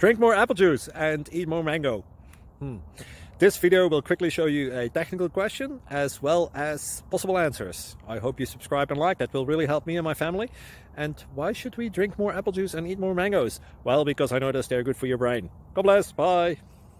Drink more apple juice and eat more mango. This video will quickly show you a technical question as well as possible answers. I hope you subscribe and like, that will really help me and my family. And why should we drink more apple juice and eat more mangoes? Well, because I noticed they're good for your brain. God bless, bye.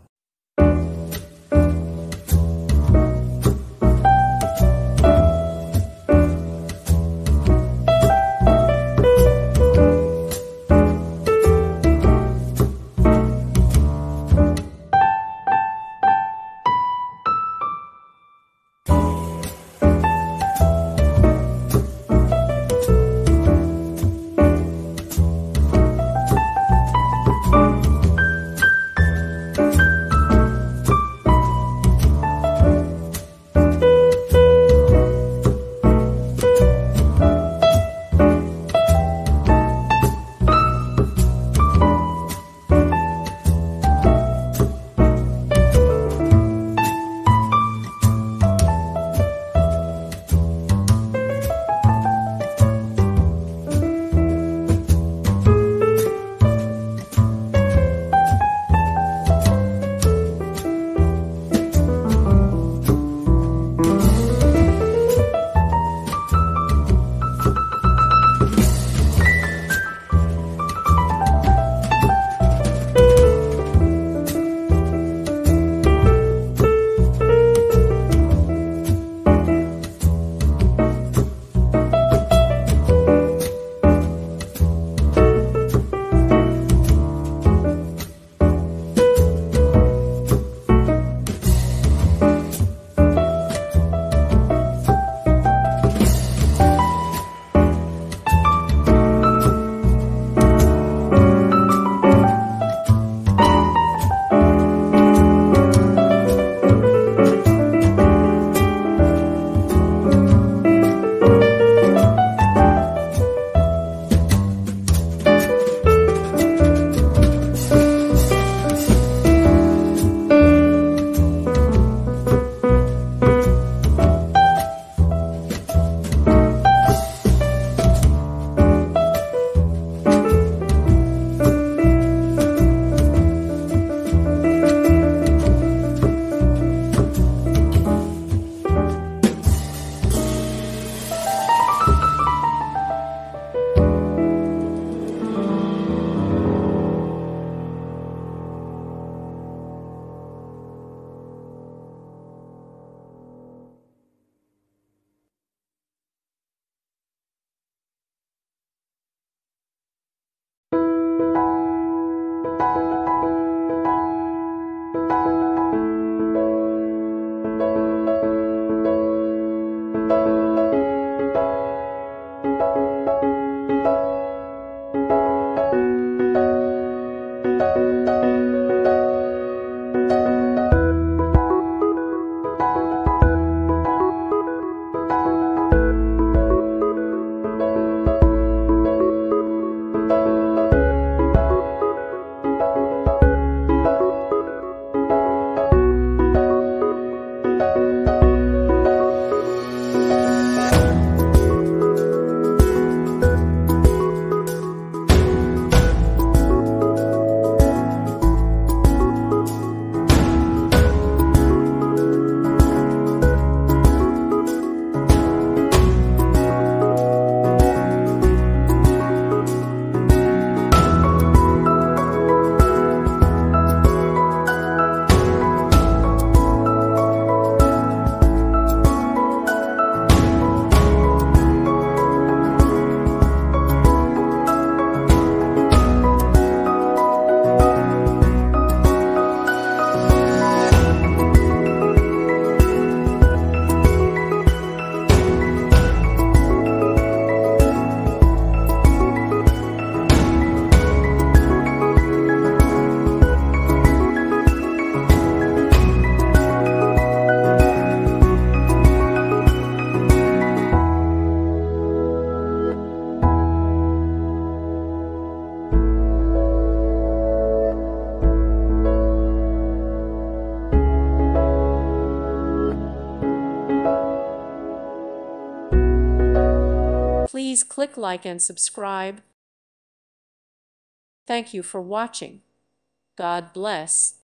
Please click like and subscribe. Thank you for watching. God bless.